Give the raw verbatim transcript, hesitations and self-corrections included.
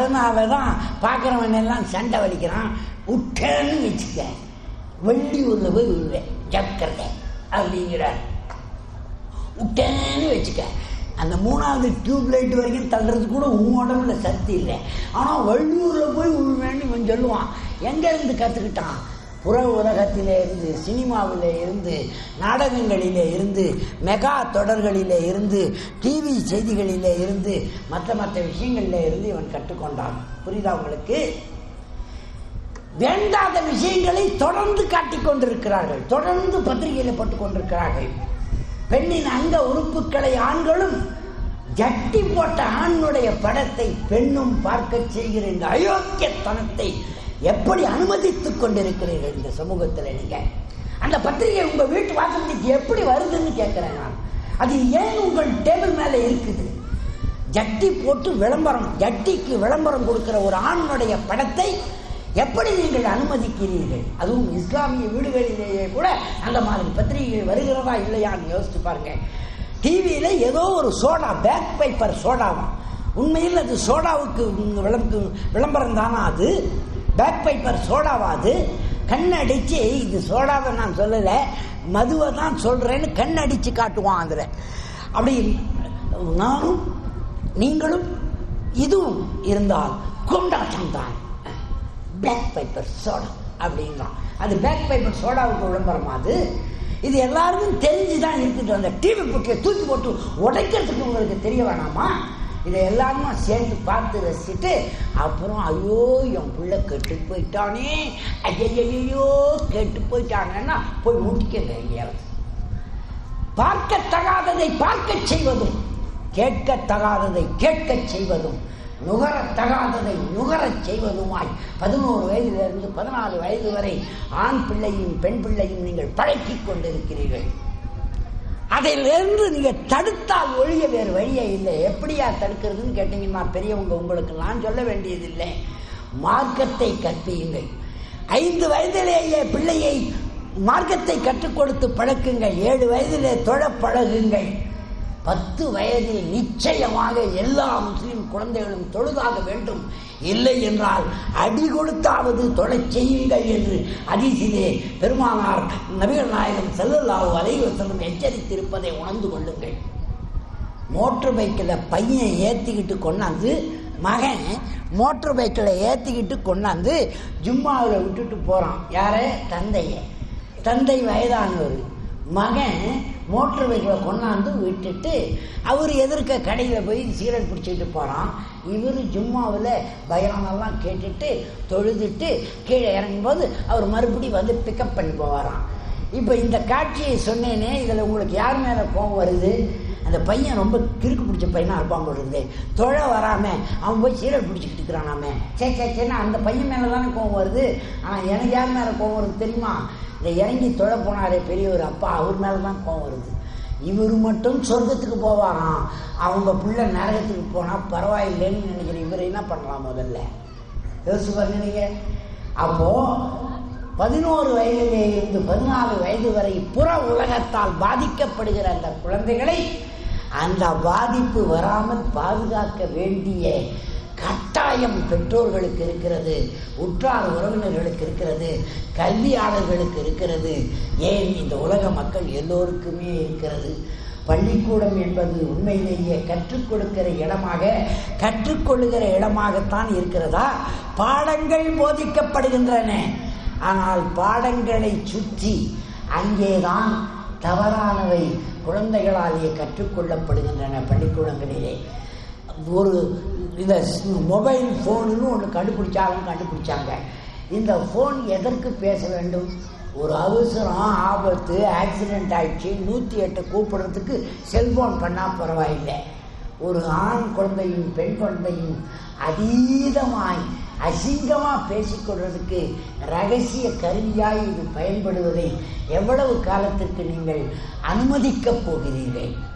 அதனால தான் பார்க்குறவன் எல்லாம் சண்டை வலிக்கிறான். விட்டேன்னு வச்சுக்க, வெள்ளியூரில் போய் விழுவேன் ஜக்கரதை அப்படிங்கிறார். விட்டேன்னு வச்சுக்க, அந்த மூணாவது டியூப் லைட் வரைக்கும் தள்ளுறது கூட உன் உடம்புல சக்தி இல்லை. ஆனால் வள்ளியூரில் போய் விழுவேன்னு இவன் சொல்லுவான். எங்கேருந்து கற்றுக்கிட்டான்? புற உலகத்திலே இருந்து, சினிமாவிலே இருந்து, நாடகங்களிலே இருந்து, மெகா தொடர்களிலே இருந்து, டிவி செய்திகளிலே இருந்து, மற்ற மற்ற விஷயங்களில் இருந்து இவன் கற்றுக்கொண்டான். புரியுதா உங்களுக்கு? வேண்டாத விஷயங்களை தொடர்ந்து காட்டிக் கொண்டிருக்கிறார்கள், தொடர்ந்து பத்திரிகையில் போட்டுக் கொண்டிருக்கிறார்கள். பெண்ணின் அங்க உறுப்புகளை ஆண்களும், ஜட்டி போட்ட ஆணுடைய படத்தை பெண்ணும் பார்க்க செய்கிற இந்த அயோக்கியத்தனத்தை எப்படி அனுமதித்துக் கொண்டிருக்கிறீர்கள் இந்த சமூகத்தில்? நீங்க அந்த பத்திரிகை உங்க வீட்டு வாசலுக்கு எப்படி வருதுன்னு கேட்கிறேன் நான். அது ஏன் உங்கள் டேபிள் மேல இருக்குது? ஜட்டி போட்டு விளம்பரம், ஜட்டிக்கு விளம்பரம் கொடுக்கிற ஒரு ஆணுடைய படத்தை எப்படி நீங்கள் அனுமதிக்கிறீர்கள்? அதுவும் இஸ்லாமிய வீடுகளிலேயே கூட அந்த மாதிரி பத்திரிகைகள் வருகிறதா இல்லையான்னு யோசிச்சு பாருங்க. டிவியில ஏதோ ஒரு சோடா, பேக் பைப்பர் சோடாவாம். உண்மையில் அது சோடாவுக்கு விளம்பரம் தானா? அது பேக் பைப்பர் சோடாவாது. கண்ணடிச்சு, இது சோடாவை நான் சொல்லலை, மதுவை தான் சொல்றேன்னு கண்ணடிச்சு காட்டுவான். அதுல அப்படி நானும் நீங்களும் இதுவும் இருந்தால் கொண்டாட்டம் தான். பிளாக் பைப்பர் சோடா அப்படிங்கிறான். அது பேக் பைப்பர் சோடாவுக்கு விளம்பரம். அது இது எல்லாருக்கும் தெரிஞ்சுதான் இருக்குது. அந்த டிவி போட்டியை தூக்கி போட்டு உடைக்கிறதுக்கு உங்களுக்கு தெரிய வேணாமா? இதை எல்லாருமா சேர்ந்து பார்த்து ரசிச்சுட்டு அப்புறம் ஐயோ என் பிள்ளை கெட்டு போயிட்டானே, ஐயோ கெட்டு போயிட்டாங்கன்னா போய் முடிக்கங்க. எங்கேயாவது பார்க்கத்தகாததை பார்க்க செய்வதும், கேட்கத்தகாததை கேட்க செய்வதும், நுகரத்தகாததை நுகரச் செய்வதுமாய் பதினோரு வயதிலிருந்து பதினாலு வயது வரை ஆண் பிள்ளையும் பெண் பிள்ளையும் நீங்கள் பழக்கிக் கொண்டிருக்கிறீர்கள். அதிலிருந்து நீங்க தடுத்தால் ஒழிய வேறு வழியே இல்லை. எப்படியா தடுக்கிறதுன்னு கேட்டீங்கன்னா பெரியவங்க உங்களுக்கு நான் சொல்ல வேண்டியதில்லை. மார்க்கத்தை கற்பியுங்கள். ஐந்து வயதிலேயே பிள்ளையை மார்க்கத்தை கற்றுக் கொடுத்து பழக்குங்கள். ஏழு வயதிலே தொழ பழகுங்கள். பத்து வயதில் நிச்சயமாக எல்லா முஸ்லிம் குழந்தைகளும் தொழுதாக வேண்டும். இல்லை என்றால் அடி கொடுத்தாவது தொழச் செய்யுங்கள் என்று ஹதீஸிலே பெருமானார் நபிகள் நாயகம் ஸல்லல்லாஹு அலைஹி வஸல்லம் எச்சரித்திருப்பதை உணர்ந்து கொள்ளுங்கள். மோட்டர் பைக்கில் பையன் ஏற்றிக்கிட்டு கொண்டாந்து, மகன் மோட்டர் பைக்கில் ஏற்றிக்கிட்டு கொண்டாந்து ஜும்மாவில் விட்டுட்டு போகிறான். யாரே? தந்தைய. தந்தை வயதானவர். மகன் மோட்டர் பைக்கில் கொண்டாந்து விட்டுட்டு அவர் எதிர்க்க கடையில் போய் சிகரெட் பிடிச்சிக்கிட்டு போகிறான். இவர் ஜும்மாவில் பயானெல்லாம் கேட்டுட்டு தொழுதுட்டு கீழே இறங்கும்போது அவர் மறுபடி வந்து பிக்கப் பண்ணி போவாராம். இப்போ இந்த காட்சியை சொன்னேனே, இதில் உங்களுக்கு யார் மேலே கோபம் வருது? அந்த பையன் ரொம்ப கிறுக்கு பிடிச்ச பையனாக இருப்பான் போடுறது. தொழ வராமல் அவன் போய் சிகரெட் பிடிச்சிக்கிட்டு இருக்கிறானாமே, சே சே சேன்னா அந்த பையன் மேலே தானே கோபம் வருது. ஆனால் எனக்கு யார் மேலே கோபம் வருது தெரியுமா? இந்த இறங்கி தொழ போனாரே பெரியவர் அப்பா, அவர் மேலே தான் கோபம் வருது. இவர் மட்டும் சொர்க்கத்துக்கு போவாராம், அவங்க பிள்ளை நரகத்துக்கு போனால் பரவாயில்லைன்னு நினைக்கிறேன். இவர் என்ன பண்ணலாம்? முதல்ல யோசிச்சு பாருங்க. அப்போ பதினோரு வயதிலே இருந்து பதினாலு வயது வரை புற உலகத்தால் பாதிக்கப்படுகிற அந்த குழந்தைகளை அந்த பாதிப்பு வராமல் பாதுகாக்க வேண்டிய கட்டாயம் பெற்றோர்களுக்கு இருக்கிறது, உற்றார் உறவினர்களுக்கு இருக்கிறது, கல்வியாளர்களுக்கு இருக்கிறது, ஏன் இந்த உலக மக்கள் எல்லோருக்குமே இருக்கிறது. பள்ளிக்கூடம் என்பது உண்மையிலேயே கற்றுக் கொடுக்கிற இடமாக, கற்றுக்கொள்ளுகிற இடமாகத்தான் இருக்கிறதா? பாடங்கள் போதிக்கப்படுகின்றன. ஆனால் பாடங்களை சுற்றி அங்கேதான் தவறானவை குழந்தைகளாலேயே கற்றுக்கொள்ளப்படுகின்றன. பள்ளிக்கூடங்களிலே ஒரு இந்த மொபைல் ஃபோனுன்னு ஒன்று கண்டுபிடிச்சாலும் கண்டுபிடிச்சாங்க. இந்த ஃபோன் எதற்கு பேச வேண்டும்? ஒரு அவசரம், ஆபத்து, ஆக்சிடென்ட் ஆயிடுச்சு, நூற்றி எட்டு கூப்பிடுறதுக்கு செல்போன் பண்ணால் பரவாயில்லை. ஒரு ஆண் குழந்தையும் பெண் குழந்தையும் அதீதமாய் அசிங்கமாக பேசிக்கொள்றதுக்கு ரகசிய கருவியாய் இது பயன்படுவதை எவ்வளவு காலத்திற்கு நீங்கள் அனுமதிக்கப் போகிறீர்கள்?